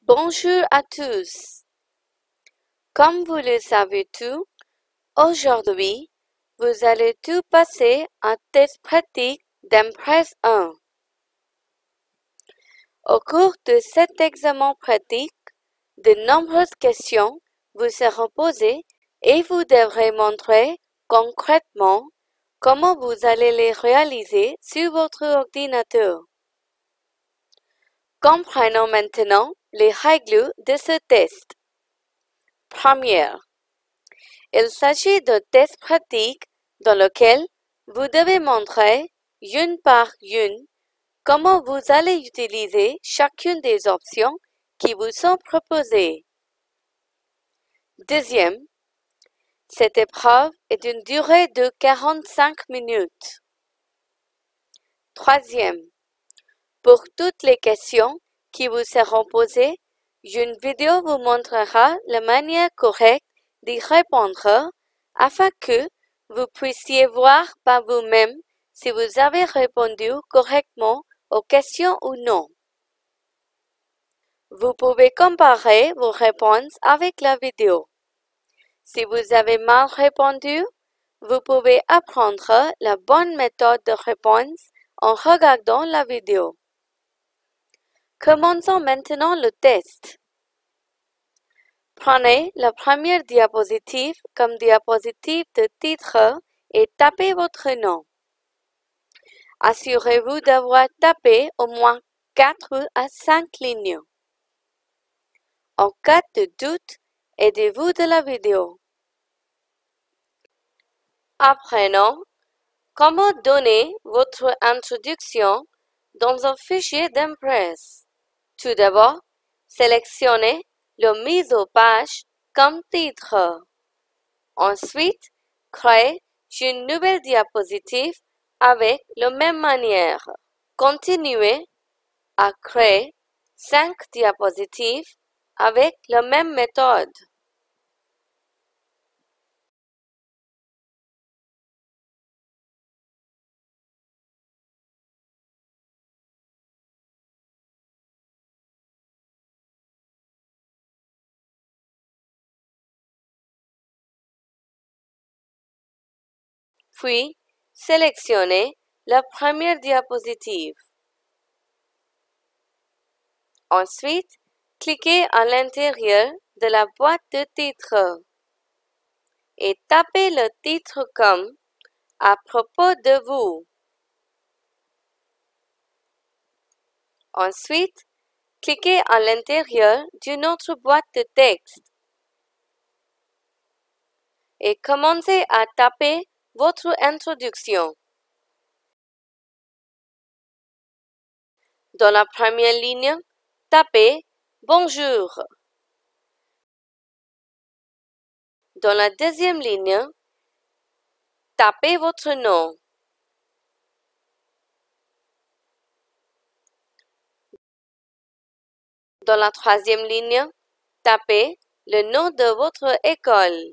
Bonjour à tous. Comme vous le savez tous, aujourd'hui, vous allez tous passer un test pratique d'Impress 1. Au cours de cet examen pratique, de nombreuses questions vous seront posées et vous devrez montrer concrètement comment vous allez les réaliser sur votre ordinateur. Comprenons maintenant les règles de ce test. Première, il s'agit d'un test pratique dans lequel vous devez montrer, une par une, comment vous allez utiliser chacune des options qui vous sont proposées. Deuxième, cette épreuve est d'une durée de 45 minutes. Troisième, pour toutes les questions qui vous seront posées, une vidéo vous montrera la manière correcte d'y répondre afin que vous puissiez voir par vous-même si vous avez répondu correctement aux questions ou non. Vous pouvez comparer vos réponses avec la vidéo. Si vous avez mal répondu, vous pouvez apprendre la bonne méthode de réponse en regardant la vidéo. Commençons maintenant le test. Prenez la première diapositive comme diapositive de titre et tapez votre nom. Assurez-vous d'avoir tapé au moins 4 à 5 lignes. En cas de doute, aidez-vous de la vidéo. Apprenons comment donner votre introduction dans un fichier d'Impress. Tout d'abord, sélectionnez le mise aux pages comme titre. Ensuite, créez une nouvelle diapositive avec la même manière. Continuez à créer 5 diapositives avec la même méthode. Puis, sélectionnez la première diapositive. Ensuite, cliquez à l'intérieur de la boîte de titre et tapez le titre comme « À propos de vous ». Ensuite, cliquez à l'intérieur d'une autre boîte de texte et commencez à taper votre introduction. Dans la première ligne, tapez « Bonjour ». Dans la deuxième ligne, tapez votre nom. Dans la troisième ligne, tapez le nom de votre école.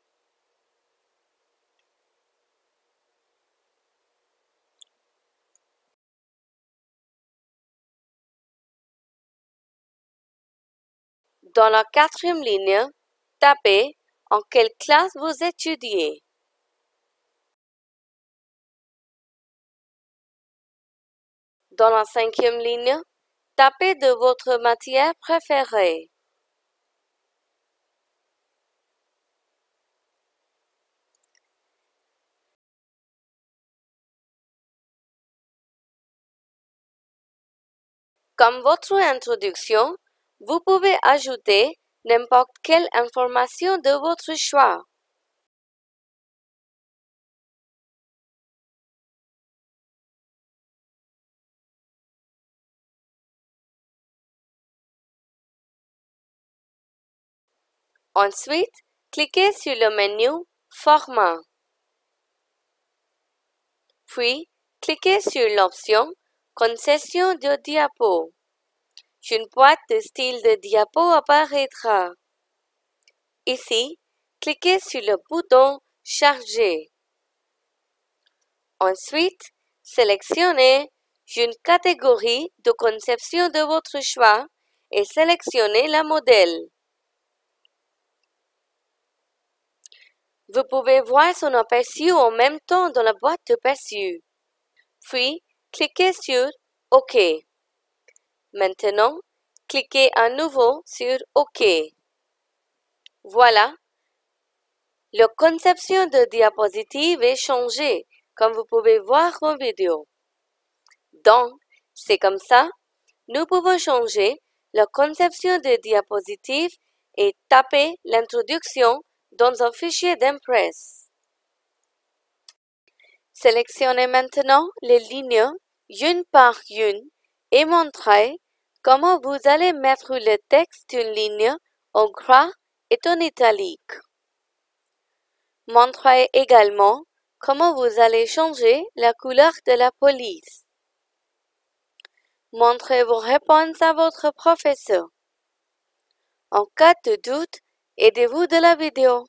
Dans la quatrième ligne, tapez en quelle classe vous étudiez. Dans la cinquième ligne, tapez de votre matière préférée. Comme votre introduction, vous pouvez ajouter n'importe quelle information de votre choix. Ensuite, cliquez sur le menu Format. Puis, cliquez sur l'option Concession de diapo. Une boîte de style de diapo apparaîtra. Ici, cliquez sur le bouton Charger. Ensuite, sélectionnez une catégorie de conception de votre choix et sélectionnez le modèle. Vous pouvez voir son aperçu en même temps dans la boîte d'aperçu. Puis, cliquez sur OK. Maintenant, cliquez à nouveau sur OK. Voilà, la conception de diapositive est changée, comme vous pouvez voir en vidéo. Donc, c'est comme ça, nous pouvons changer la conception de diapositive et taper l'introduction dans un fichier d'Impress. Sélectionnez maintenant les lignes une par une et montrez comment vous allez mettre le texte d'une ligne en gras et en italique. Montrez également comment vous allez changer la couleur de la police. Montrez vos réponses à votre professeur. En cas de doute, aidez-vous de la vidéo.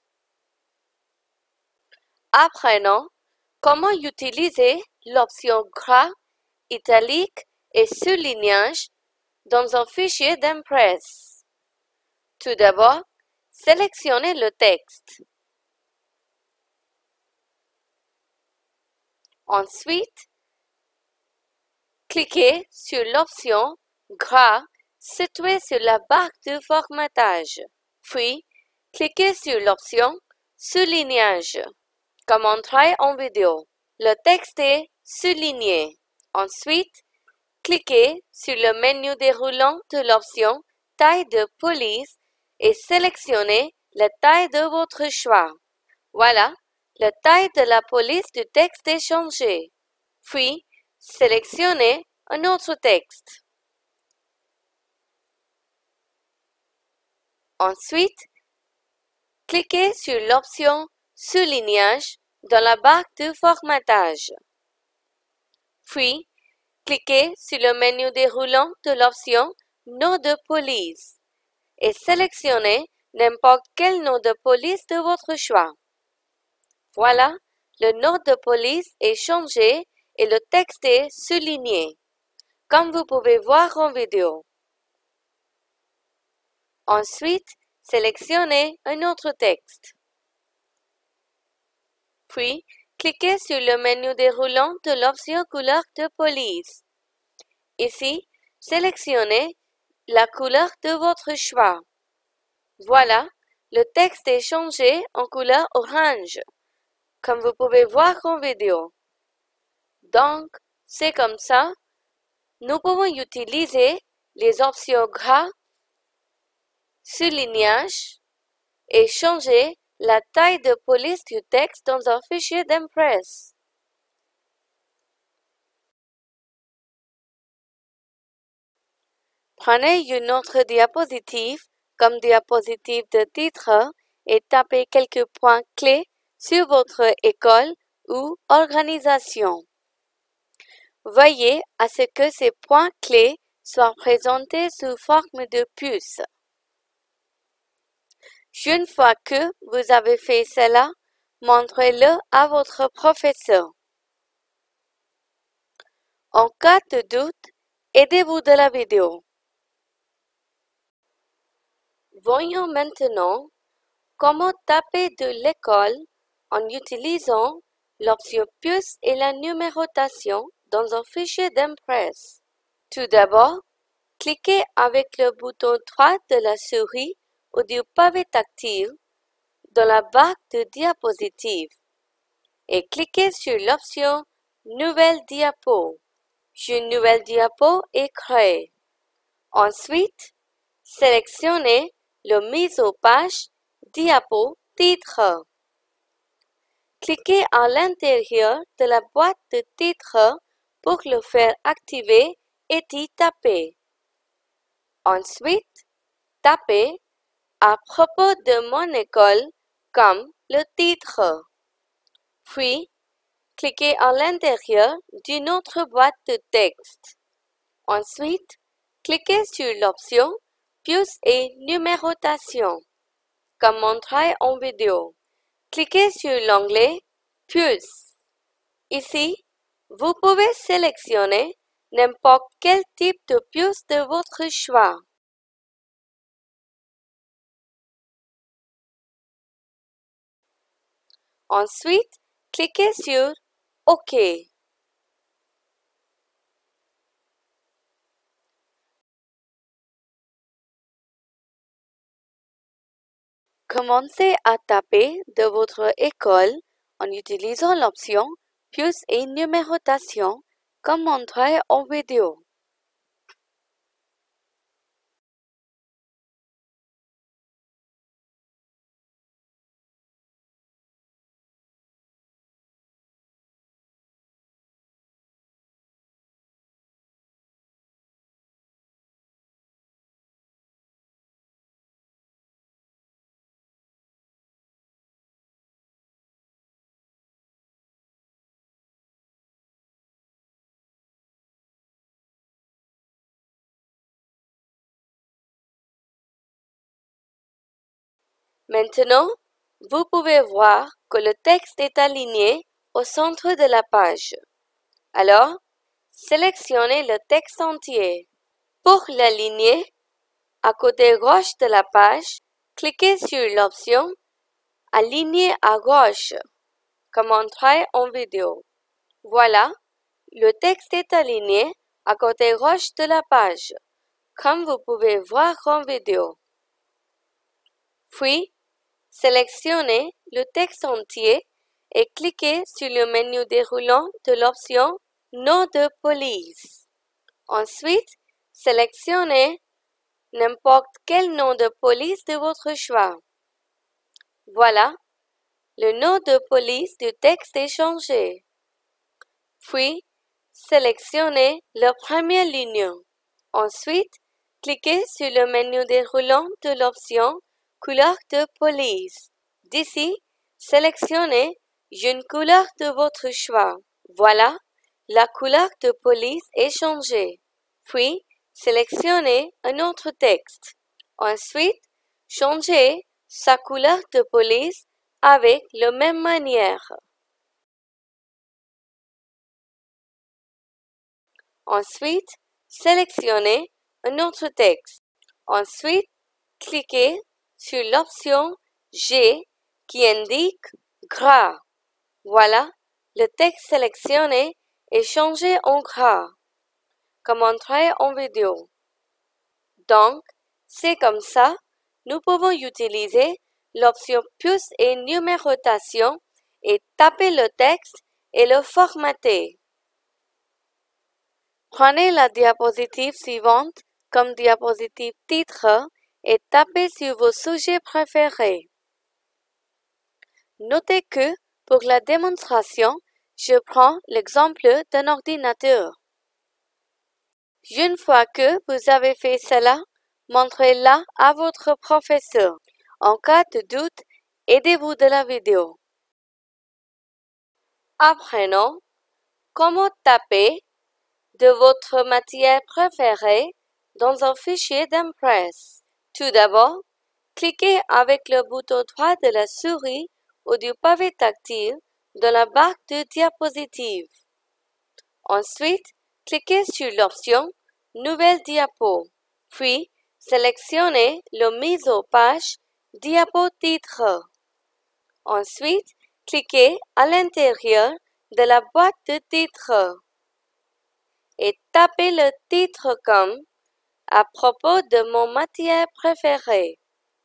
Apprenons comment utiliser l'option gras, italique et surlignage dans un fichier d'Impress. Tout d'abord, sélectionnez le texte. Ensuite, cliquez sur l'option gras située sur la barre de formatage. Puis, cliquez sur l'option surlignage, comme montré en vidéo. Le texte est surligné. Ensuite, cliquez sur le menu déroulant de l'option taille de police et sélectionnez la taille de votre choix. Voilà, la taille de la police du texte est changée. Puis, sélectionnez un autre texte. Ensuite, cliquez sur l'option Surlignage dans la barre de formatage. Puis, cliquez sur le menu déroulant de l'option Nom de police et sélectionnez n'importe quel nom de police de votre choix. Voilà, le nom de police est changé et le texte est surligné, comme vous pouvez voir en vidéo. Ensuite, sélectionnez un autre texte. Puis, cliquez sur le menu déroulant de l'option couleur de police. Ici, sélectionnez la couleur de votre choix. Voilà, le texte est changé en couleur orange, comme vous pouvez voir en vidéo. Donc, c'est comme ça, nous pouvons utiliser les options gras, surlignage et changer la taille de police du texte dans un fichier d'Impress. Prenez une autre diapositive comme diapositive de titre et tapez quelques points clés sur votre école ou organisation. Veillez à ce que ces points clés soient présentés sous forme de puce. Une fois que vous avez fait cela, montrez-le à votre professeur. En cas de doute, aidez-vous de la vidéo. Voyons maintenant comment taper de l'école en utilisant l'option puce et la numérotation dans un fichier d'Impress. Tout d'abord, cliquez avec le bouton droit de la souris ou du pavé tactile dans la barre de diapositive et cliquez sur l'option Nouvelle diapo. Une nouvelle diapo est créée. Ensuite, sélectionnez le mise aux pages diapo titre. Cliquez à l'intérieur de la boîte de titre pour le faire activer et y taper. Ensuite, tapez à propos de mon école comme le titre. Puis, cliquez à l'intérieur d'une autre boîte de texte. Ensuite, cliquez sur l'option puce et numérotation, comme montré en vidéo. Cliquez sur l'onglet puce. Ici, vous pouvez sélectionner n'importe quel type de puce de votre choix. Ensuite, cliquez sur OK. Commencez à taper de votre école en utilisant l'option Puce et numérotation comme montré en vidéo. Maintenant, vous pouvez voir que le texte est aligné au centre de la page. Alors, sélectionnez le texte entier. Pour l'aligner, à côté gauche de la page, cliquez sur l'option Aligner à gauche, comme montré en vidéo. Voilà, le texte est aligné à côté gauche de la page, comme vous pouvez voir en vidéo. Puis, sélectionnez le texte entier et cliquez sur le menu déroulant de l'option Nom de police. Ensuite, sélectionnez n'importe quel nom de police de votre choix. Voilà, le nom de police du texte est changé. Puis, sélectionnez la première ligne. Ensuite, cliquez sur le menu déroulant de l'option Couleur de police. D'ici, sélectionnez une couleur de votre choix. Voilà, la couleur de police est changée. Puis, sélectionnez un autre texte. Ensuite, changez sa couleur de police avec la même manière. Ensuite, sélectionnez un autre texte. Ensuite, cliquez sur l'option G qui indique gras. Voilà, le texte sélectionné est changé en gras, comme montré en vidéo. Donc, c'est comme ça, nous pouvons utiliser l'option Puce et numérotation et taper le texte et le formater. Prenez la diapositive suivante comme diapositive titre et tapez sur vos sujets préférés. Notez que, pour la démonstration, je prends l'exemple d'un ordinateur. Une fois que vous avez fait cela, montrez-la à votre professeur. En cas de doute, aidez-vous de la vidéo. Apprenons comment taper de votre matière préférée dans un fichier d'Impress. Tout d'abord, cliquez avec le bouton droit de la souris ou du pavé tactile dans la barre de diapositive. Ensuite, cliquez sur l'option Nouvelle diapo, puis sélectionnez la mise aux pages Diapo titre. Ensuite, cliquez à l'intérieur de la boîte de titre et tapez le titre comme à propos de mon matière préférée.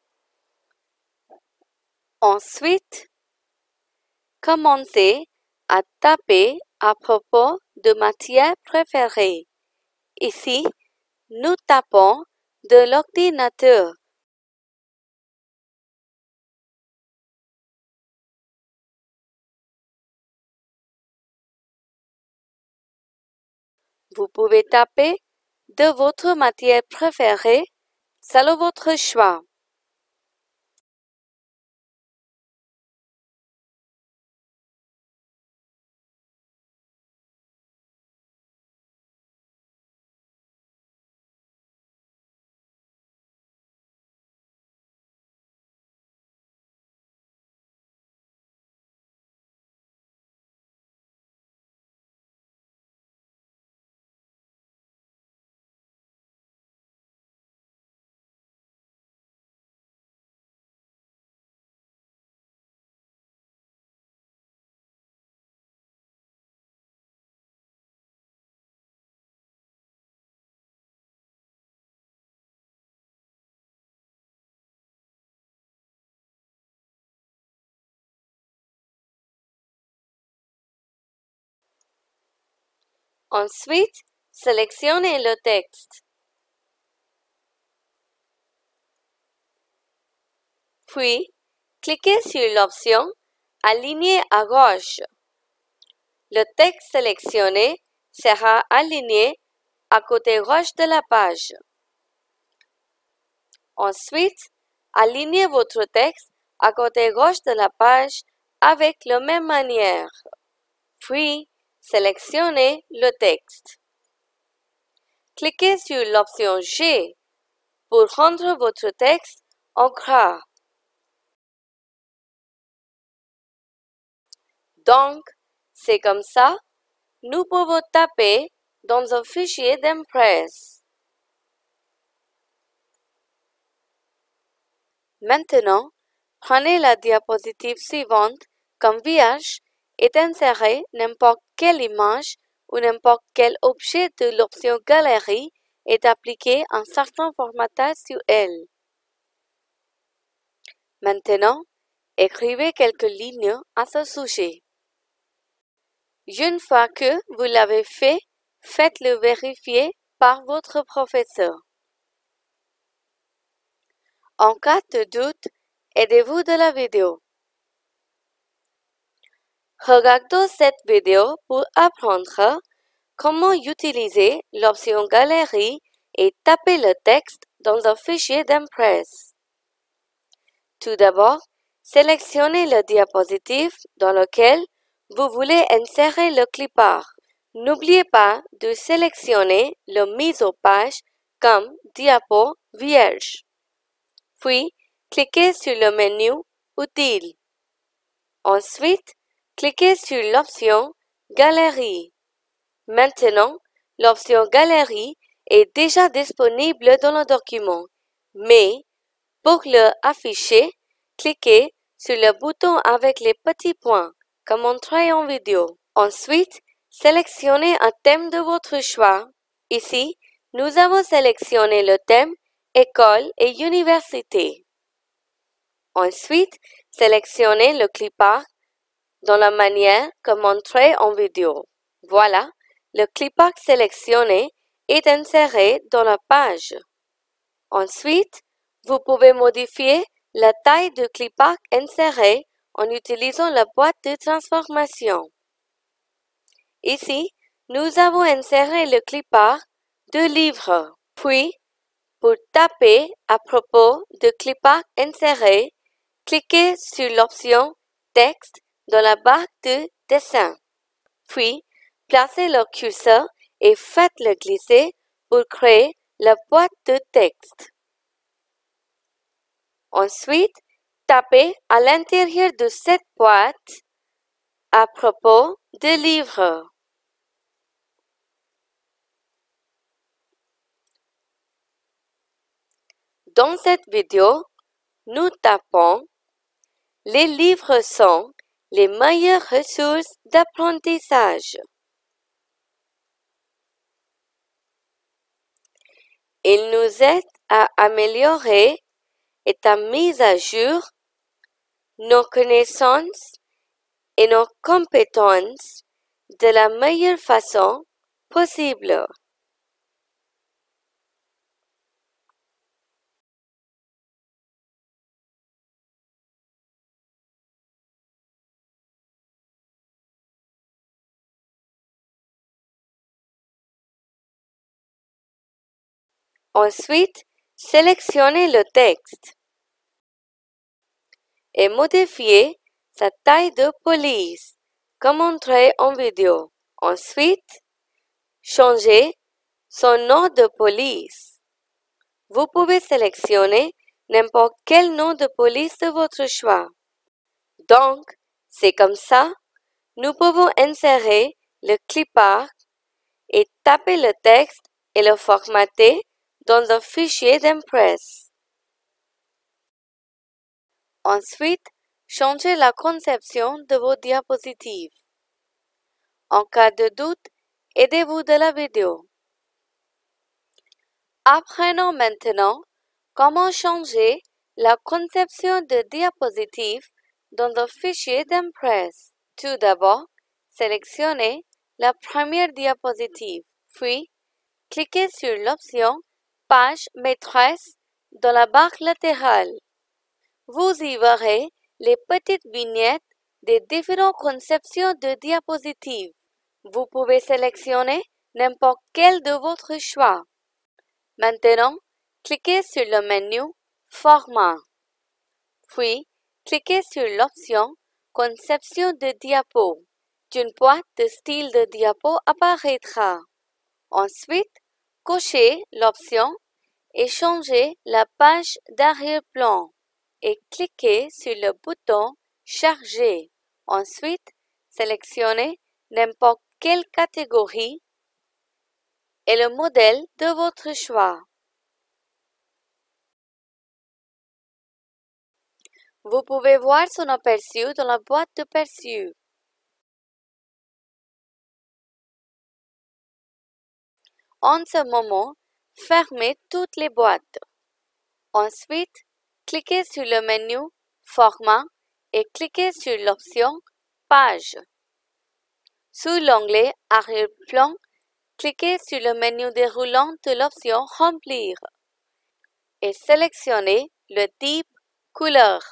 Ensuite, commencez à taper à propos de matière préférée. Ici, nous tapons de l'ordinateur. Vous pouvez taper de votre matière préférée selon votre choix. Ensuite, sélectionnez le texte. Puis, cliquez sur l'option « Aligner à gauche ». Le texte sélectionné sera aligné à côté gauche de la page. Ensuite, alignez votre texte à côté gauche de la page avec la même manière. Puis, sélectionnez le texte. Cliquez sur l'option G pour rendre votre texte en gras. Donc, c'est comme ça, nous pouvons taper dans un fichier d'Impress. Maintenant, prenez la diapositive suivante comme vierge et insérez n'importe quelle image ou n'importe quel objet de l'option Galerie et appliquez un certain formatage sur elle. Maintenant, écrivez quelques lignes à ce sujet. Une fois que vous l'avez fait, faites-le vérifier par votre professeur. En cas de doute, aidez-vous de la vidéo. Regardez cette vidéo pour apprendre comment utiliser l'option Galerie et taper le texte dans un fichier d'Impress. Tout d'abord, sélectionnez le diapositive dans lequel vous voulez insérer le clipart. N'oubliez pas de sélectionner la mise aux pages comme diapo vierge. Puis, cliquez sur le menu Outils. Ensuite, cliquez sur l'option Galerie. Maintenant, l'option Galerie est déjà disponible dans le document, mais pour le afficher, cliquez sur le bouton avec les petits points, comme montré en vidéo. Ensuite, sélectionnez un thème de votre choix. Ici, nous avons sélectionné le thème École et Université. Ensuite, sélectionnez le clipart dans la manière comme montré en vidéo. Voilà, le clipart sélectionné est inséré dans la page. Ensuite, vous pouvez modifier la taille du clipart inséré en utilisant la boîte de transformation. Ici, nous avons inséré le clipart de livre. Puis, pour taper à propos de clipart inséré, cliquez sur l'option Texte dans la barre de dessin. Puis, placez le curseur et faites-le glisser pour créer la boîte de texte. Ensuite, tapez à l'intérieur de cette boîte à propos de livres. Dans cette vidéo, nous tapons « Les livres sont les meilleures ressources d'apprentissage ». Ils nous aident à améliorer et à mettre à jour nos connaissances et nos compétences de la meilleure façon possible. Ensuite, sélectionnez le texte et modifiez sa taille de police, comme montré en vidéo. Ensuite, changez son nom de police. Vous pouvez sélectionner n'importe quel nom de police de votre choix. Donc, c'est comme ça, nous pouvons insérer le clipart et taper le texte et le formater dans un fichier d'Impress. Ensuite, changez la conception de vos diapositives. En cas de doute, aidez-vous de la vidéo. Apprenons maintenant comment changer la conception de diapositives dans un fichier d'Impress. Tout d'abord, sélectionnez la première diapositive, puis cliquez sur l'option Page maîtresse dans la barre latérale. Vous y verrez les petites vignettes des différentes conceptions de diapositives. Vous pouvez sélectionner n'importe quel de votre choix. Maintenant, cliquez sur le menu Format. Puis, cliquez sur l'option Conception de diapo. Une boîte de style de diapo apparaîtra. Ensuite, cochez l'option et changez la page d'arrière-plan et cliquez sur le bouton Charger. Ensuite, sélectionnez n'importe quelle catégorie et le modèle de votre choix. Vous pouvez voir son aperçu dans la boîte d'aperçu. En ce moment, fermez toutes les boîtes. Ensuite, cliquez sur le menu Format et cliquez sur l'option Page. Sous l'onglet Arrière-plan, cliquez sur le menu déroulant de l'option Remplir et sélectionnez le type Couleur.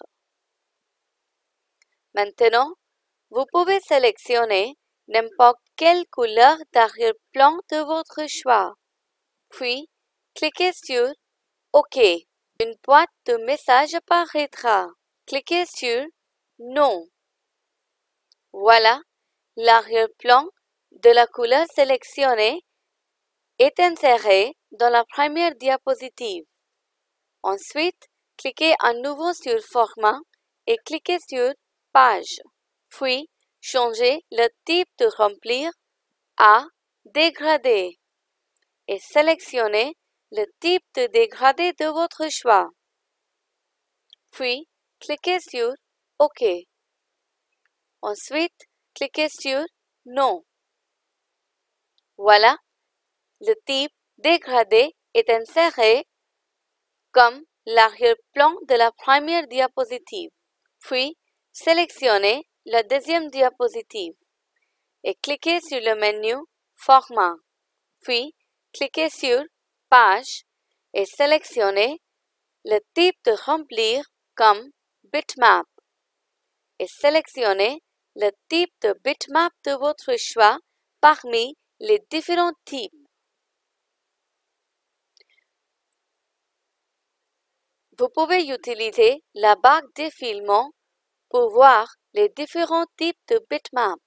Maintenant, vous pouvez sélectionner n'importe quelle couleur d'arrière-plan de votre choix. Puis, cliquez sur OK. Une boîte de messages apparaîtra. Cliquez sur Non. Voilà, l'arrière-plan de la couleur sélectionnée est inséré dans la première diapositive. Ensuite, cliquez à nouveau sur Format et cliquez sur Page. Puis, changez le type de Remplir à Dégradé et sélectionnez le type de dégradé de votre choix. Puis, cliquez sur OK. Ensuite, cliquez sur Non. Voilà, le type dégradé est inséré comme l'arrière-plan de la première diapositive. Puis, sélectionnez la deuxième diapositive et cliquez sur le menu Format. Puis, cliquez sur Page et sélectionnez le type de Remplir comme Bitmap et sélectionnez le type de bitmap de votre choix parmi les différents types. Vous pouvez utiliser la barre défilement pour voir les différents types de bitmap.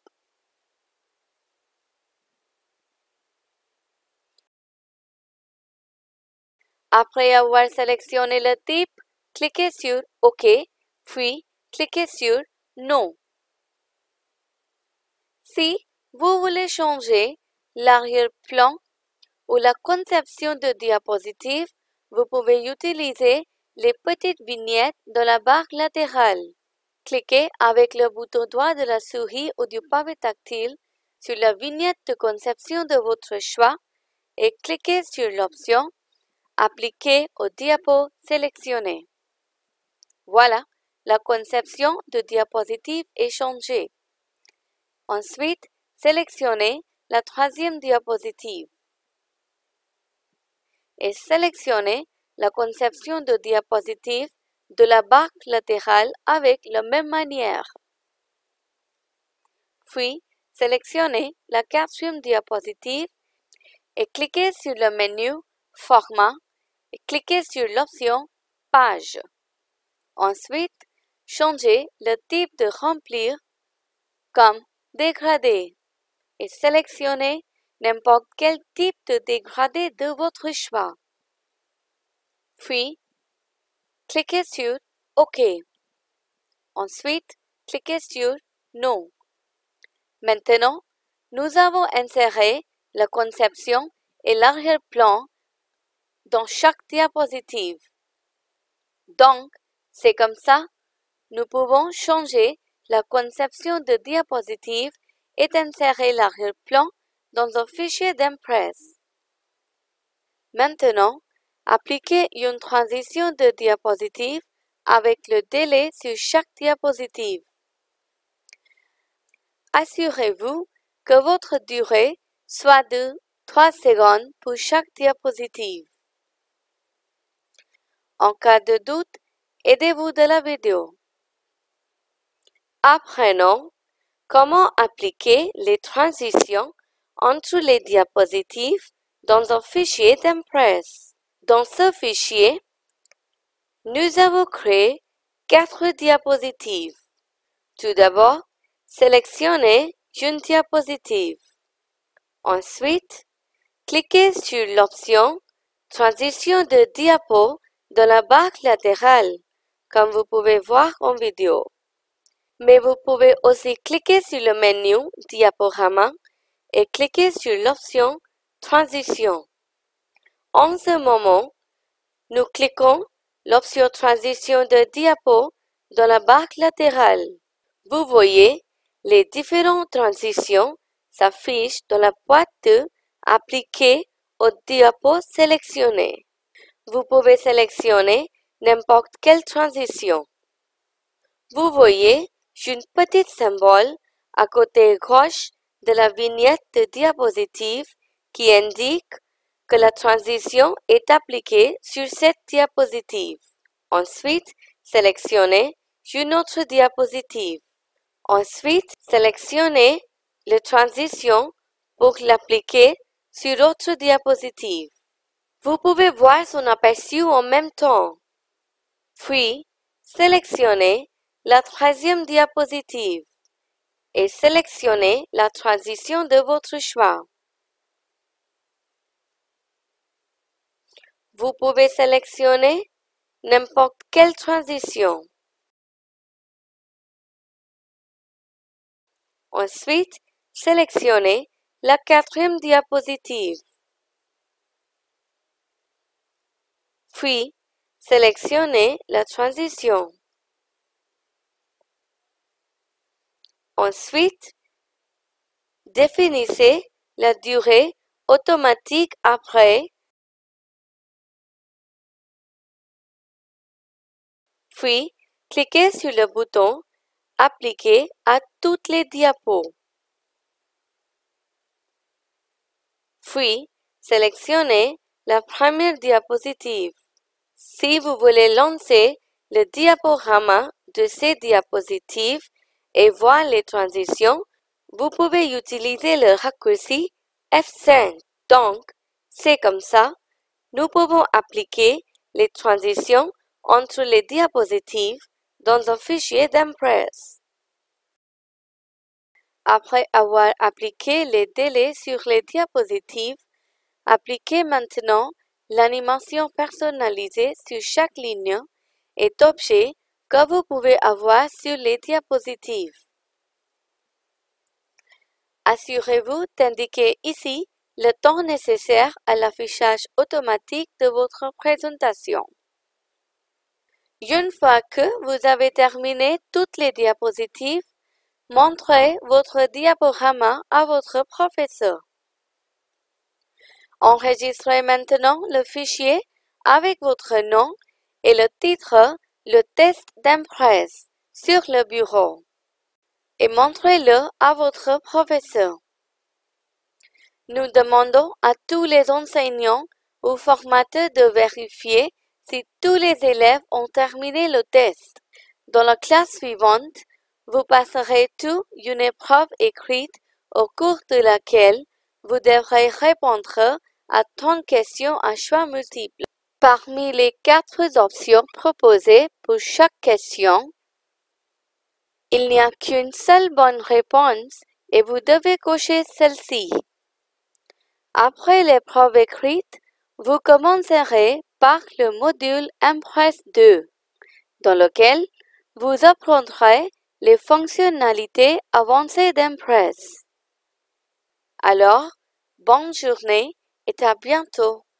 Après avoir sélectionné le type, cliquez sur OK, puis cliquez sur Non. Si vous voulez changer l'arrière-plan ou la conception de diapositive, vous pouvez utiliser les petites vignettes de la barre latérale. Cliquez avec le bouton droit de la souris ou du pavé tactile sur la vignette de conception de votre choix et cliquez sur l'option Appliquer au diapo sélectionné. Voilà, la conception de diapositive est changée. Ensuite, sélectionnez la troisième diapositive et sélectionnez la conception de diapositive de la barre latérale avec la même manière. Puis, sélectionnez la quatrième diapositive et cliquez sur le menu Format et cliquez sur l'option Page. Ensuite, changez le type de Remplir comme Dégradé et sélectionnez n'importe quel type de dégradé de votre choix. Puis, cliquez sur OK. Ensuite, cliquez sur Non. Maintenant, nous avons inséré la conception et l'arrière-plan dans chaque diapositive. Donc, c'est comme ça, nous pouvons changer la conception de diapositive et insérer l'arrière-plan dans un fichier d'Impress. Maintenant, appliquez une transition de diapositive avec le délai sur chaque diapositive. Assurez-vous que votre durée soit de 3 secondes pour chaque diapositive. En cas de doute, aidez-vous de la vidéo. Apprenons comment appliquer les transitions entre les diapositives dans un fichier d'Impress. Dans ce fichier, nous avons créé 4 diapositives. Tout d'abord, sélectionnez une diapositive. Ensuite, cliquez sur l'option Transition de diapo dans la barre latérale, comme vous pouvez voir en vidéo. Mais vous pouvez aussi cliquer sur le menu Diaporama et cliquer sur l'option Transition. En ce moment, nous cliquons l'option Transition de diapo dans la barre latérale. Vous voyez, les différentes transitions s'affichent dans la boîte de Appliquer au diapo sélectionné. Vous pouvez sélectionner n'importe quelle transition. Vous voyez une petite symbole à côté gauche de la vignette de diapositive qui indique que la transition est appliquée sur cette diapositive. Ensuite, sélectionnez une autre diapositive. Ensuite, sélectionnez la transition pour l'appliquer sur autre diapositive. Vous pouvez voir son aperçu en même temps. Puis, sélectionnez la troisième diapositive et sélectionnez la transition de votre choix. Vous pouvez sélectionner n'importe quelle transition. Ensuite, sélectionnez la quatrième diapositive. Puis, sélectionnez la transition. Ensuite, définissez la durée automatique après. Puis, cliquez sur le bouton Appliquer à toutes les diapos. Puis, sélectionnez la première diapositive. Si vous voulez lancer le diaporama de ces diapositives et voir les transitions, vous pouvez utiliser le raccourci F5. Donc, c'est comme ça, nous pouvons appliquer les transitions entre les diapositives dans un fichier d'Impress. Après avoir appliqué les délais sur les diapositives, appliquez maintenant l'animation personnalisée sur chaque ligne et objet que vous pouvez avoir sur les diapositives. Assurez-vous d'indiquer ici le temps nécessaire à l'affichage automatique de votre présentation. Une fois que vous avez terminé toutes les diapositives, montrez votre diaporama à votre professeur. Enregistrez maintenant le fichier avec votre nom et le titre Le test d'Impress sur le bureau et montrez-le à votre professeur. Nous demandons à tous les enseignants ou formateurs de vérifier si tous les élèves ont terminé le test. Dans la classe suivante, vous passerez toute une épreuve écrite au cours de laquelle vous devrez répondre à 30 questions à choix multiples. Parmi les 4 options proposées pour chaque question, il n'y a qu'une seule bonne réponse et vous devez cocher celle-ci. Après l'épreuve écrite, vous commencerez par le module Impress 2, dans lequel vous apprendrez les fonctionnalités avancées d'Impress. Alors, bonne journée et à bientôt.